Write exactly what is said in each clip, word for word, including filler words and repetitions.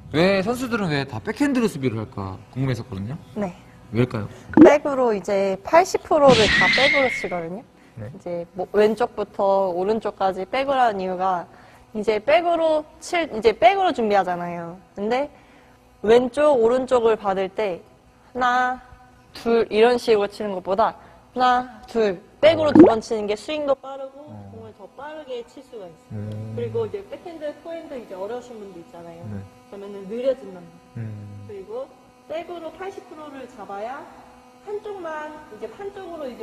왜 선수들은 왜 다 백핸드로 수비를 할까 궁금했었거든요. 네. 왜일까요? 백으로 이제 팔십 퍼센트를 다 백으로 치거든요. 네. 이제 뭐 왼쪽부터 오른쪽까지 백으로 하는 이유가 이제 백으로 칠, 이제 백으로 준비하잖아요. 근데 왼쪽, 오른쪽을 받을 때 하나, 둘 이런 식으로 치는 것보다 하나, 둘 백으로 두 번 치는 게 스윙도 빠르고 공을 더 빠르게 칠 수가 있어요. 음. 그리고 이제 백핸드, 포핸드 이제 어려우신 분도 있잖아요. 네. 그러면은 느려진단 말이에요. 음. 그리고 백으로 팔십 퍼센트를 잡아야 한쪽만 이제 한쪽으로 이제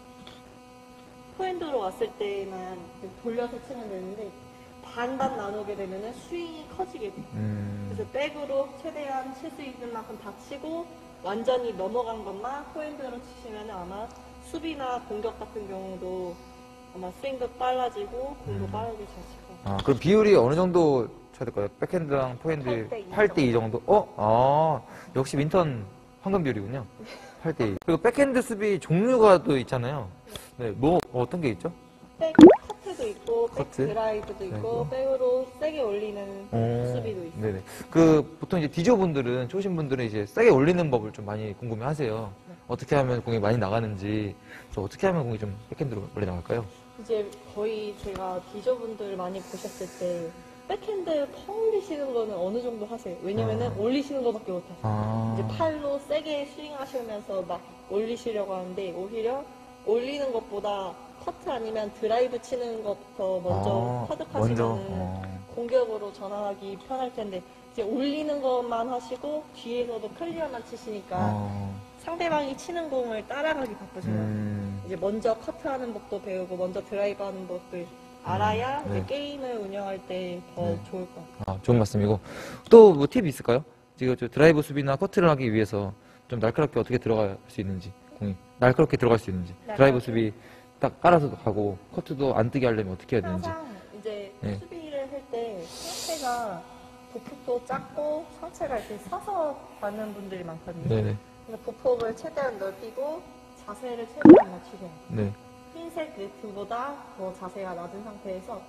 포핸드로 왔을 때만 돌려서 치면 되는데 반반 나누게 되면은 스윙이 커지게 돼요. 음. 그래서 백으로 최대한 칠 수 있는 만큼 다 치고 완전히 넘어간 것만 포핸드로 치시면 아마 수비나 공격 같은 경우도 아마 스윙도 빨라지고 공도 음. 빠르게 잘 치고. 아, 그럼 비율이 어느 정도 쳐야 될까요? 백핸드랑 포핸드 팔 대 이 정도? 어? 아, 역시 민턴 황금 비율이군요. 팔 대 이. 그리고 백핸드 수비 종류가 또 있잖아요. 네, 뭐 어떤 게 있죠? 백 커트도 있고, 백 커트? 드라이브도 있고, 네. 백으로 세게 올리는 오, 수비도 있어요. 네네. 그 보통 이제 디저분들은 초신 분들은 이제 세게 올리는 법을 좀 많이 궁금해하세요. 네. 어떻게 하면 공이 많이 나가는지, 그래서 어떻게 하면 공이 좀 백핸드로 원래 나갈까요? 이제 거의 제가 디저분들 많이 보셨을 때 백핸드 펑 올리시는 거는 어느 정도 하세요? 왜냐면은 아. 올리시는 거밖에 못 하세요. 아, 이제 팔로 세게 스윙하시면서 막 올리시려고 하는데 오히려 올리는 것보다 커트 아니면 드라이브 치는 것부터 먼저 아, 터득하시면 먼저, 어. 공격으로 전환하기 편할 텐데 이제 올리는 것만 하시고 뒤에서도 클리어만 치시니까 어, 상대방이 치는 공을 따라가기 바쁘신 거예요. 음, 이제 먼저 커트하는 법도 배우고 먼저 드라이브하는 법도 알아야 네. 이제 게임을 운영할 때 더 네. 좋을 것 같아요. 아, 좋은 말씀이고. 또 뭐 팁이 있을까요? 지금 저 드라이브 수비나 커트를 하기 위해서 좀 날카롭게 어떻게 들어갈 수 있는지, 공이. 날카롭게 들어갈 수 있는지. 드라이브 수비 딱 깔아서 가고, 커트도 안 뜨게 하려면 어떻게 해야 되는지. 항상 이제 네. 수비를 할 때 상체가 보폭도 작고 상체가 이렇게 서서 받는 분들이 많거든요. 네네. 그래서 보폭을 최대한 넓히고 자세를 최대한 낮추세요. 네. 흰색 네트보다 더 자세가 낮은 상태에서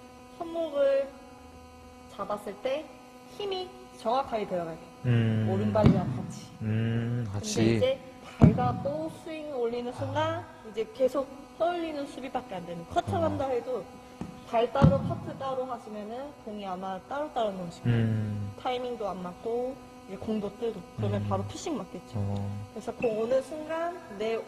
손목을 잡았을 때 힘이 정확하게 들어가야 돼요. 음. 오른발이랑 같이. 음, 근데 같이. 이제 발가고 스윙 올리는 순간 이제 계속 떠올리는 수비밖에 안 되는. 커트 한다 해도 발 따로 커트 따로 하시면은 공이 아마 따로따로 넘으실 거예요. 음. 타이밍도 안 맞고 이제 공도 뜨고 그러면 음. 바로 피싱 맞겠죠. 어. 그래서 공 오는 순간 내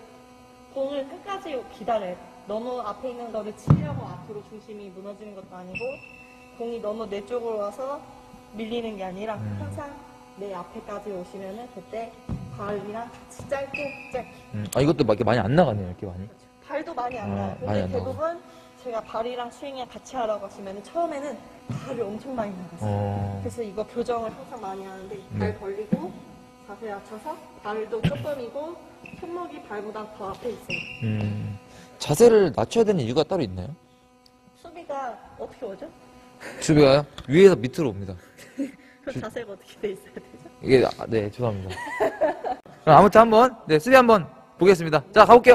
공을 끝까지 기다려야 돼. 너무 앞에 있는 거를 치려고 앞으로 중심이 무너지는 것도 아니고 공이 너무 내 쪽으로 와서 밀리는 게 아니라 음. 항상 내 앞에까지 오시면은 그때 발이랑 같이 짧게 짧게. 음. 아, 이것도 막 이렇게 많이 안 나가네요, 이렇게 많이. 발도 많이 안 아, 나요. 많이 근데 안 나가고. 대부분 제가 발이랑 스윙에 같이 하라고 하시면은 처음에는 발이 엄청 많이 나갔어요. 어. 그래서 이거 교정을 항상 많이 하는데 네. 발 벌리고 자세 낮춰서 발도 조금이고 손목이 발보다 더 앞에 있어요. 음. 자세를 낮춰야 되는 이유가 따로 있나요? 수비가 어떻게 오죠? 수비가요? 위에서 밑으로 옵니다. 그 자세가 어떻게 돼 있어야 되죠? 이게, 아, 네, 죄송합니다. 그럼 아무튼 한번, 네, 수비 한번 보겠습니다. 자, 가볼게요.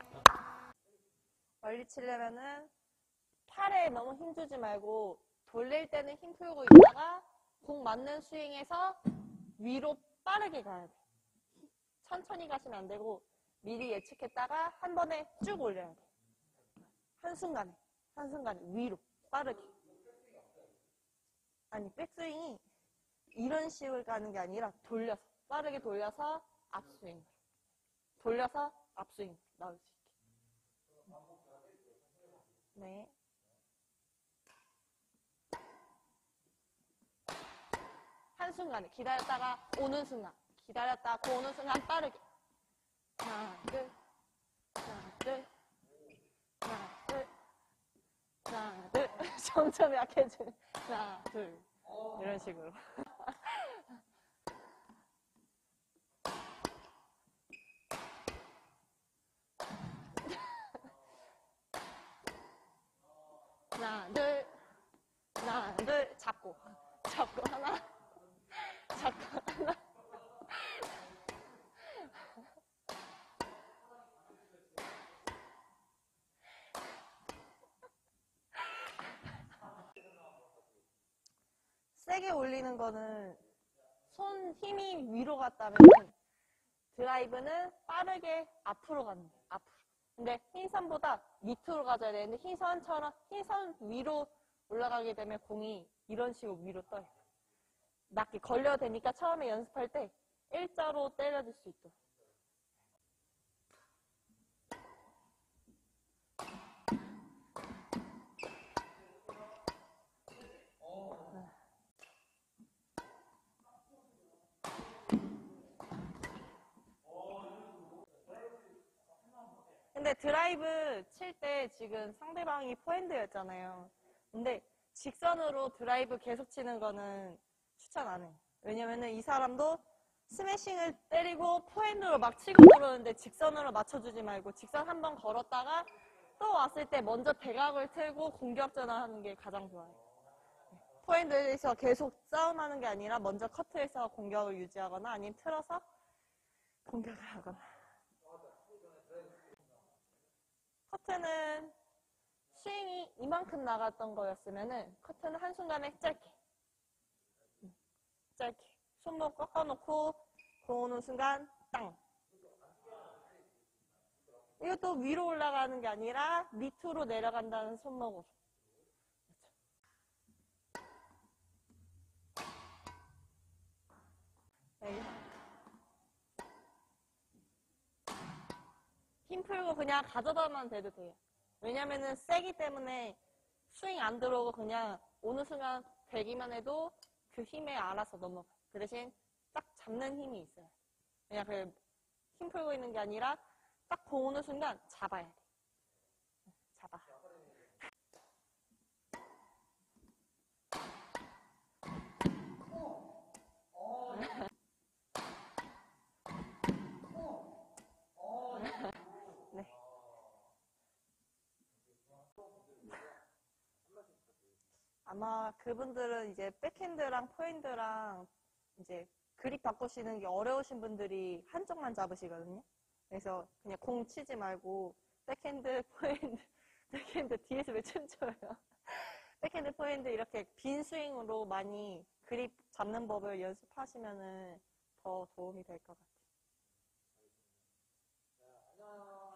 멀리 치려면은 팔에 너무 힘 주지 말고 돌릴 때는 힘 풀고 있다가 공 맞는 스윙에서 위로 빠르게 가야 돼. 천천히 가시면 안 되고 미리 예측했다가 한 번에 쭉 올려야 돼. 한순간에, 한순간에 위로 빠르게. 아니, 백스윙이 이런 식으로 가는 게 아니라 돌려서, 빠르게 돌려서 앞스윙. 돌려서 앞스윙 나올 수 있게. 네. 한순간에 기다렸다가 오는 순간. 기다렸다가 오는 순간 빠르게. 하나, 둘, 하나, 둘, 하나, 둘, 하나, 둘. 점점 약해지는. 하나, 둘. 이런 식으로. 하나, 둘, 하나, 둘. 잡고. 잡고 하나. 잡고 하나. 세게 올리는 거는 손 힘이 위로 갔다면 드라이브는 빠르게 앞으로 가는 거예요. 앞으로. 근데 흰 선보다 밑으로 가져야 되는데 흰 선처럼 흰 선 위로 올라가게 되면 공이 이런 식으로 위로 떠요. 낮게 걸려야 되니까 처음에 연습할 때 일자로 때려줄 수 있도록. 근데 드라이브 칠 때 지금 상대방이 포핸드였잖아요. 근데 직선으로 드라이브 계속 치는 거는 추천 안 해요. 왜냐면은 이 사람도 스매싱을 때리고 포핸드로 막 치고 들어오는데 직선으로 맞춰주지 말고 직선 한번 걸었다가 또 왔을 때 먼저 대각을 틀고 공격 전환하는 게 가장 좋아요. 포핸드에서 계속 싸움하는 게 아니라 먼저 커트에서 공격을 유지하거나 아니면 틀어서 공격을 하거나. 커트는 스윙이 이만큼 나갔던 거였으면은 커트는 한순간에 짧게 짧게 손목 꺾어놓고 공 오는 순간 땅. 이것도 위로 올라가는 게 아니라 밑으로 내려간다는 손목으로. 네. 힘 풀고 그냥 가져다만 대도 돼요. 왜냐면은 세기 때문에 스윙 안 들어오고 그냥 오는 순간 대기만 해도 그 힘에 알아서 넘어가. 그 대신 딱 잡는 힘이 있어요. 그냥 그 힘 풀고 있는 게 아니라 딱 공 오는 순간 잡아야 돼. 잡아. 네. 아마 그분들은 이제 백핸드랑 포핸드랑 이제 그립 바꾸시는 게 어려우신 분들이 한쪽만 잡으시거든요. 그래서 그냥 공 치지 말고 백핸드, 포핸드, 백핸드 뒤에서 왜 춤춰요? 백핸드, 포핸드 이렇게 빈 스윙으로 많이 그립 잡는 법을 연습하시면은 더 도움이 될 것 같아요.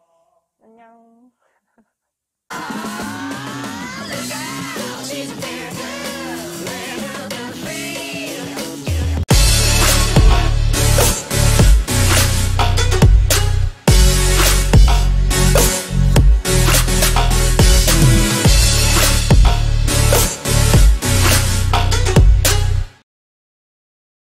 안녕.